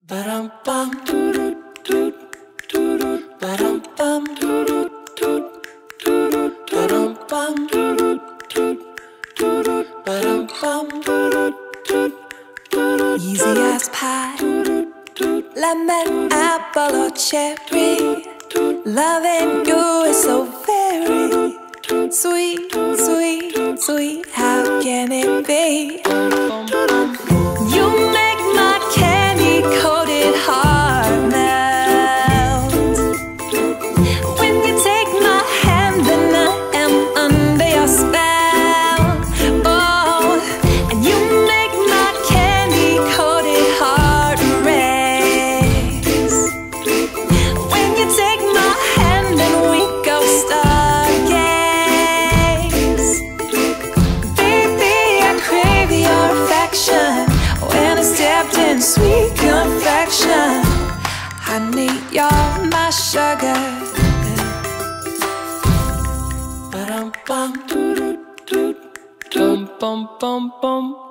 Ba-dum-bum. Ba-dum-bum. Ba-dum-bum. Ba-dum-bum. Easy as pie, lemon, apple or cherry. Loving you is so very sweet, sweet, sweet. How can it be? You make my candy-coated heart melt. When you take my hand, then I am under your spell. Oh, and you make my candy-coated heart race. When you take my hand, then we go stargaze. Baby, I crave your affection. When I stepped in sweet confection, honey, you're my sugar. Ba-dum-bum. Bum, bum, bum, bum.